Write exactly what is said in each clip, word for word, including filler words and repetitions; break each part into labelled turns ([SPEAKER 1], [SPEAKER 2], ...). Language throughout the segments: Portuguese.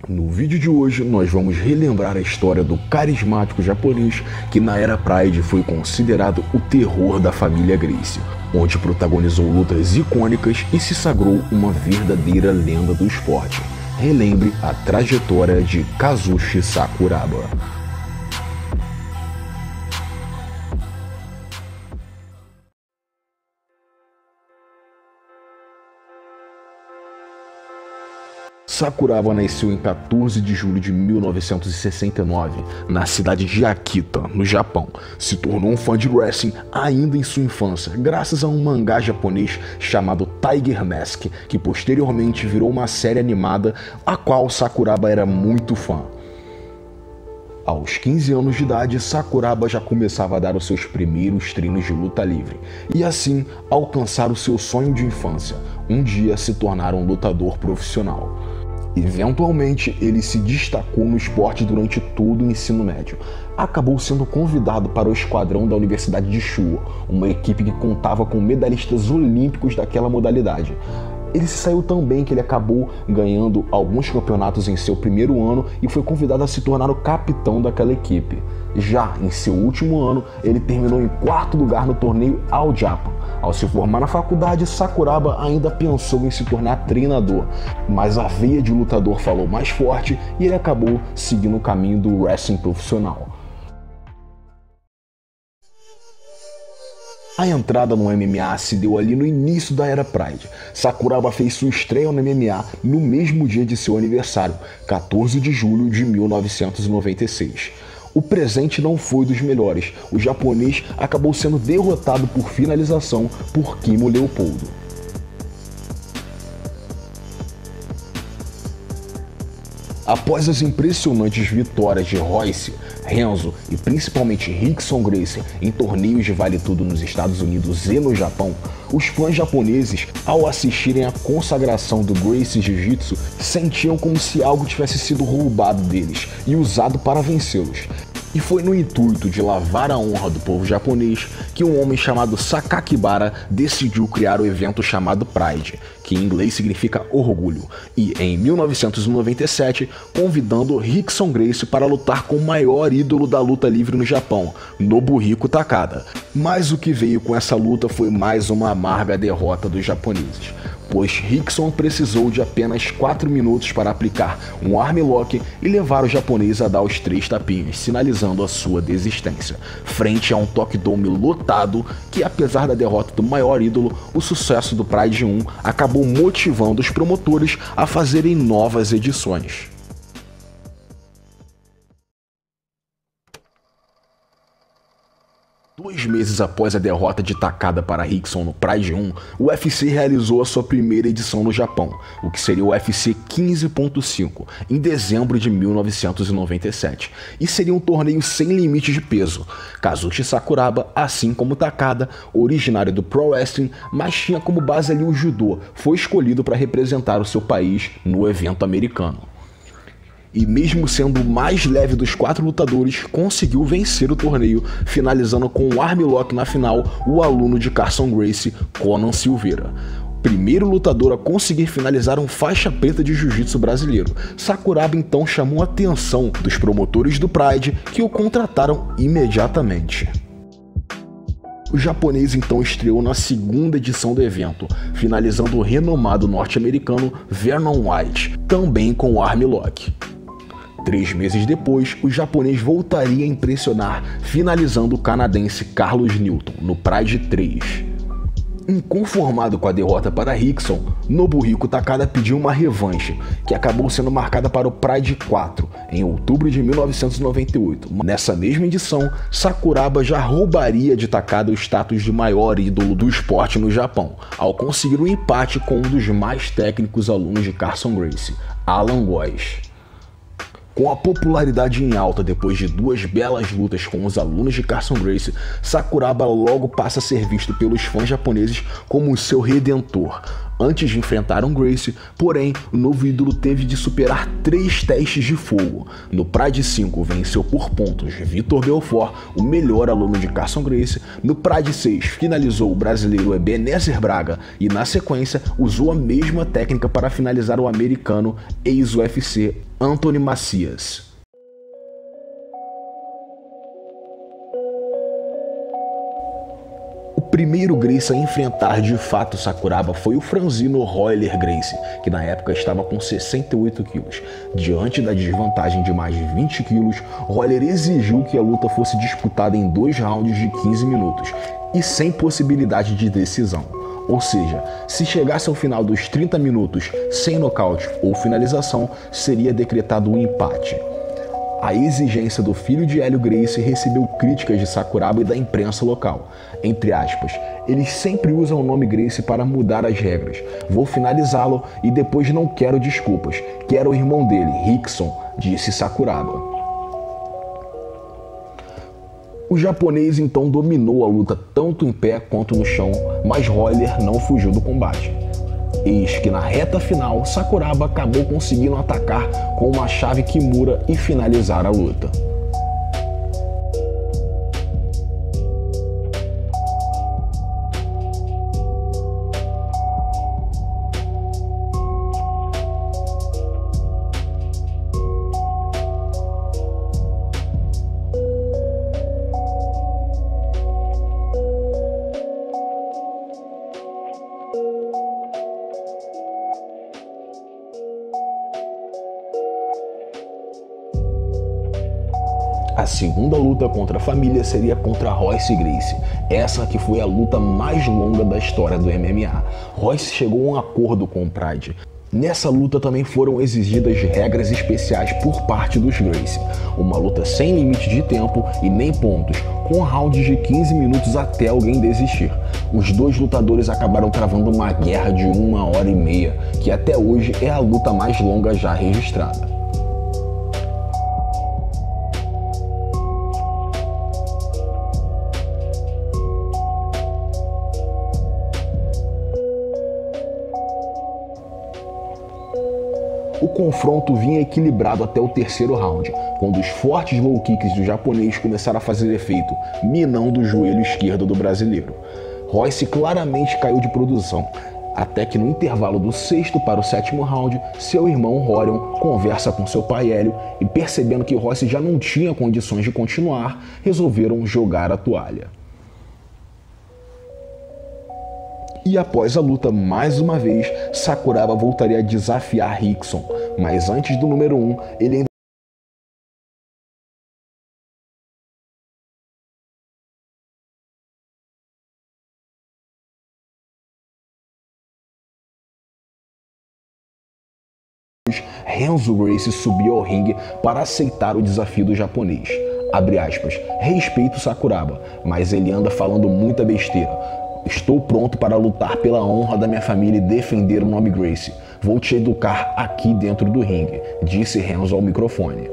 [SPEAKER 1] No vídeo de hoje nós vamos relembrar a história do carismático japonês que na era Pride foi considerado o terror da família Gracie, onde protagonizou lutas icônicas e se sagrou uma verdadeira lenda do esporte. Relembre a trajetória de Kazushi Sakuraba. Sakuraba nasceu em quatorze de julho de mil novecentos e sessenta e nove, na cidade de Akita, no Japão. Se tornou um fã de wrestling ainda em sua infância, graças a um mangá japonês chamado Tiger Mask, que posteriormente virou uma série animada, a qual Sakuraba era muito fã. Aos quinze anos de idade, Sakuraba já começava a dar os seus primeiros treinos de luta livre, e assim alcançar o seu sonho de infância, um dia se tornar um lutador profissional. Eventualmente, ele se destacou no esporte durante todo o ensino médio. Acabou sendo convidado para o esquadrão da Universidade de Chuo, uma equipe que contava com medalhistas olímpicos daquela modalidade. Ele se saiu tão bem que ele acabou ganhando alguns campeonatos em seu primeiro ano e foi convidado a se tornar o capitão daquela equipe. Já em seu último ano, ele terminou em quarto lugar no torneio All Japan. Ao se formar na faculdade, Sakuraba ainda pensou em se tornar treinador, mas a veia de lutador falou mais forte e ele acabou seguindo o caminho do wrestling profissional. A entrada no M M A se deu ali no início da era Pride. Sakuraba fez sua estreia no M M A no mesmo dia de seu aniversário, quatorze de julho de mil novecentos e noventa e seis. O presente não foi dos melhores. O japonês acabou sendo derrotado por finalização por Kimo Leopoldo. Após as impressionantes vitórias de Royce, Renzo e principalmente Rickson Gracie em torneios de vale-tudo nos Estados Unidos e no Japão, os fãs japoneses, ao assistirem à consagração do Gracie Jiu-Jitsu, sentiam como se algo tivesse sido roubado deles e usado para vencê-los. E foi no intuito de lavar a honra do povo japonês que um homem chamado Sakakibara decidiu criar o evento chamado Pride, que em inglês significa orgulho, e em mil novecentos e noventa e sete convidando Rickson Gracie para lutar com o maior ídolo da luta livre no Japão, Nobuhiko Takada. Mas o que veio com essa luta foi mais uma amarga derrota dos japoneses, pois Rickson precisou de apenas quatro minutos para aplicar um armlock e levar o japonês a dar os três tapinhas, sinalizando a sua desistência, frente a um Tokidome lotado que, apesar da derrota do maior ídolo, o sucesso do Pride um acabou motivando os promotores a fazerem novas edições. Dois meses após a derrota de Takada para Rickson no Pride um, o U F C realizou a sua primeira edição no Japão, o que seria o U F C quinze ponto cinco, em dezembro de mil novecentos e noventa e sete, e seria um torneio sem limite de peso. Kazushi Sakuraba, assim como Takada, originário do Pro Wrestling, mas tinha como base ali o judô, foi escolhido para representar o seu país no evento americano. E mesmo sendo o mais leve dos quatro lutadores, conseguiu vencer o torneio, finalizando com um armlock na final o aluno de Carson Gracie, Conan Silveira. Primeiro lutador a conseguir finalizar um faixa preta de jiu-jitsu brasileiro. Sakuraba então chamou a atenção dos promotores do Pride, que o contrataram imediatamente. O japonês então estreou na segunda edição do evento, finalizando o renomado norte-americano Vernon White, também com o armlock. Três meses depois, o japonês voltaria a impressionar, finalizando o canadense Carlos Newton no Pride três. Inconformado com a derrota para Rickson, Nobuhiko Takada pediu uma revanche, que acabou sendo marcada para o Pride quatro, em outubro de mil novecentos e noventa e oito. Nessa mesma edição, Sakuraba já roubaria de Takada o status de maior ídolo do esporte no Japão, ao conseguir um empate com um dos mais técnicos alunos de Carson Gracie, Alan Boyce. Com a popularidade em alta depois de duas belas lutas com os alunos de Carson Gracie, Sakuraba logo passa a ser visto pelos fãs japoneses como o seu redentor. antes de enfrentar um Gracie, porém, o novo ídolo teve de superar três testes de fogo. No Pride cinco, venceu por pontos Vitor Belfort, o melhor aluno de Carson Gracie. No Pride seis, finalizou o brasileiro Ebenezer Braga e, na sequência, usou a mesma técnica para finalizar o americano ex-U F C Anthony Macias. O primeiro Gracie a enfrentar de fato Sakuraba foi o franzino Royler Gracie, que na época estava com sessenta e oito quilos. Diante da desvantagem de mais de vinte quilos, Royler exigiu que a luta fosse disputada em dois rounds de quinze minutos e sem possibilidade de decisão. Ou seja, se chegasse ao final dos trinta minutos sem nocaute ou finalização, seria decretado um empate. A exigência do filho de Hélio Gracie recebeu críticas de Sakuraba e da imprensa local. Entre aspas, eles sempre usam o nome Gracie para mudar as regras. Vou finalizá-lo e depois não quero desculpas. Quero o irmão dele, Rickson, disse Sakuraba. O japonês então dominou a luta tanto em pé quanto no chão, mas Royler não fugiu do combate. Eis que na reta final, Sakuraba acabou conseguindo atacar com uma chave Kimura e finalizar a luta. A segunda luta contra a família seria contra Royce Gracie, essa que foi a luta mais longa da história do M M A. Royce chegou a um acordo com o Pride. Nessa luta também foram exigidas regras especiais por parte dos Gracie. Uma luta sem limite de tempo e nem pontos, com rounds de quinze minutos até alguém desistir. Os dois lutadores acabaram travando uma guerra de uma hora e meia, que até hoje é a luta mais longa já registrada. O confronto vinha equilibrado até o terceiro round, quando os fortes low kicks do japonês começaram a fazer efeito, minando o joelho esquerdo do brasileiro. Royce claramente caiu de produção, até que no intervalo do sexto para o sétimo round, seu irmão Rorion conversa com seu pai Hélio e, percebendo que Royce já não tinha condições de continuar, resolveram jogar a toalha. E após a luta, mais uma vez, Sakuraba voltaria a desafiar Rickson, mas antes do número um, ele ainda Renzo Gracie subiu ao ringue para aceitar o desafio do japonês. Abre aspas, respeito Sakuraba, mas ele anda falando muita besteira. Estou pronto para lutar pela honra da minha família e defender o nome Gracie. Vou te educar aqui dentro do ringue, disse Renzo ao microfone.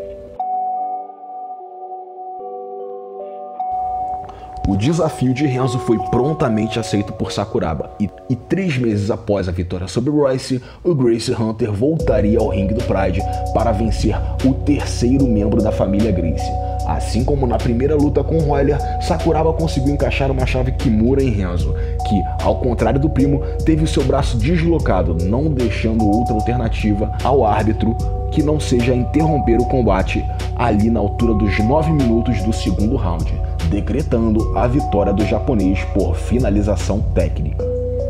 [SPEAKER 1] O desafio de Renzo foi prontamente aceito por Sakuraba e, e três meses após a vitória sobre Royce, o Gracie Hunter voltaria ao ringue do Pride para vencer o terceiro membro da família Gracie. Assim como na primeira luta com Royler, Sakuraba conseguiu encaixar uma chave Kimura em Renzo, que, ao contrário do primo, teve o seu braço deslocado, não deixando outra alternativa ao árbitro que não seja interromper o combate ali na altura dos nove minutos do segundo round, decretando a vitória do japonês por finalização técnica.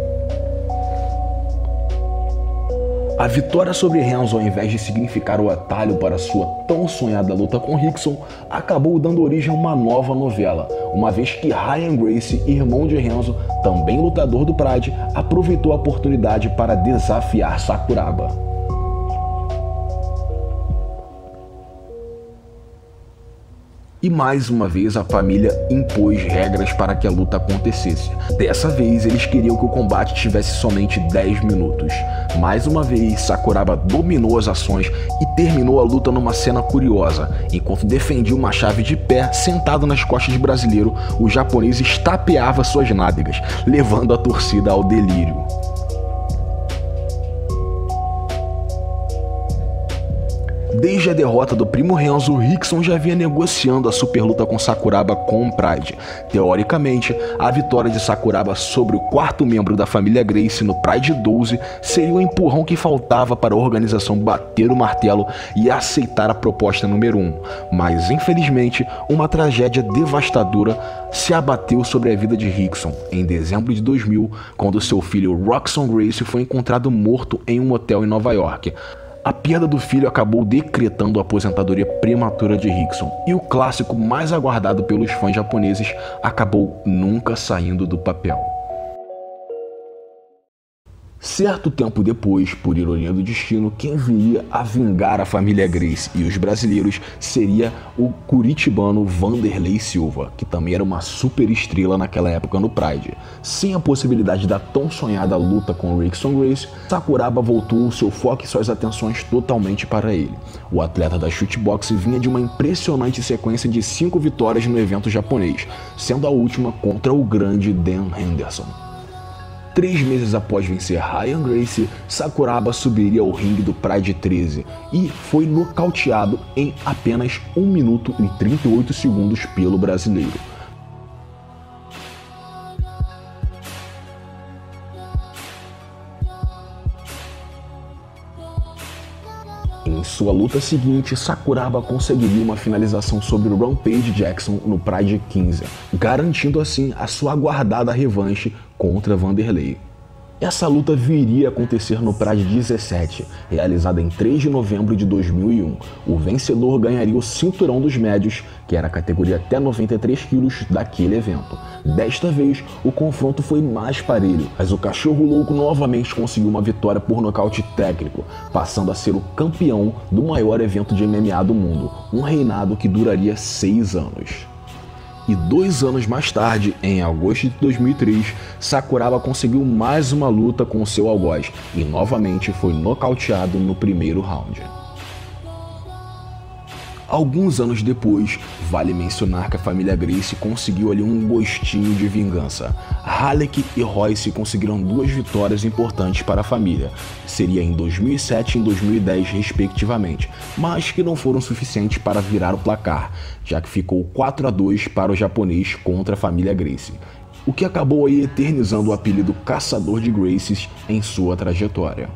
[SPEAKER 1] A vitória sobre Renzo, ao invés de significar o atalho para sua tão sonhada luta com Rickson, acabou dando origem a uma nova novela, uma vez que Ryan Gracie, irmão de Renzo, também lutador do Pride, aproveitou a oportunidade para desafiar Sakuraba. E mais uma vez a família impôs regras para que a luta acontecesse. Dessa vez eles queriam que o combate tivesse somente dez minutos. Mais uma vez Sakuraba dominou as ações e terminou a luta numa cena curiosa. Enquanto defendia uma chave de pé, sentado nas costas do brasileiro, o japonês estapeava suas nádegas, levando a torcida ao delírio. Desde a derrota do primo Renzo, Rickson já vinha negociando a super luta com Sakuraba com o Pride. Teoricamente, a vitória de Sakuraba sobre o quarto membro da família Gracie no Pride doze seria o empurrão que faltava para a organização bater o martelo e aceitar a proposta número um. Mas, infelizmente, uma tragédia devastadora se abateu sobre a vida de Rickson em dezembro de dois mil, quando seu filho Rockson Gracie foi encontrado morto em um hotel em Nova York. A perda do filho acabou decretando a aposentadoria prematura de Rickson, e o clássico mais aguardado pelos fãs japoneses acabou nunca saindo do papel. Certo tempo depois, por ironia do destino, quem viria a vingar a família Gracie e os brasileiros seria o curitibano Vanderlei Silva, que também era uma super estrela naquela época no Pride. Sem a possibilidade da tão sonhada luta com Rickson Gracie, Sakuraba voltou seu foco e suas atenções totalmente para ele. O atleta da shootbox vinha de uma impressionante sequência de cinco vitórias no evento japonês, sendo a última contra o grande Dan Henderson. Três meses após vencer Ryan Gracie, Sakuraba subiria ao ringue do Pride treze e foi nocauteado em apenas um minuto e trinta e oito segundos pelo brasileiro. Em sua luta seguinte, Sakuraba conseguiria uma finalização sobre o Rampage Jackson no Pride quinze, garantindo assim a sua aguardada revanche contra Vanderlei. Essa luta viria a acontecer no Pride dezessete, realizada em três de novembro de dois mil e um. O vencedor ganharia o cinturão dos médios, que era a categoria até noventa e três quilos daquele evento. Desta vez, o confronto foi mais parelho, mas o Cachorro Louco novamente conseguiu uma vitória por nocaute técnico, passando a ser o campeão do maior evento de M M A do mundo, um reinado que duraria seis anos. E dois anos mais tarde, em agosto de dois mil e três, Sakuraba conseguiu mais uma luta com o seu algoz e novamente foi nocauteado no primeiro round. Alguns anos depois, vale mencionar que a família Gracie conseguiu ali um gostinho de vingança. Halleck e Royce conseguiram duas vitórias importantes para a família, seria em dois mil e sete e em dois mil e dez respectivamente, mas que não foram suficientes para virar o placar, já que ficou quatro a dois para o japonês contra a família Gracie, o que acabou aí eternizando o apelido Caçador de Gracies em sua trajetória.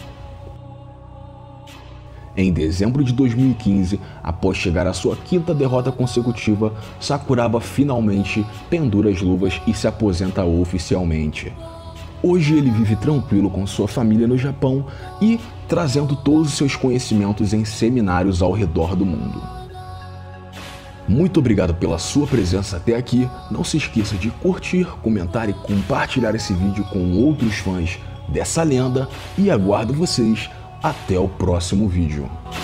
[SPEAKER 1] Em dezembro de dois mil e quinze, após chegar à sua quinta derrota consecutiva, Sakuraba finalmente pendura as luvas e se aposenta oficialmente. Hoje ele vive tranquilo com sua família no Japão e trazendo todos os seus conhecimentos em seminários ao redor do mundo. Muito obrigado pela sua presença até aqui. Não se esqueça de curtir, comentar e compartilhar esse vídeo com outros fãs dessa lenda e aguardo vocês até o próximo vídeo.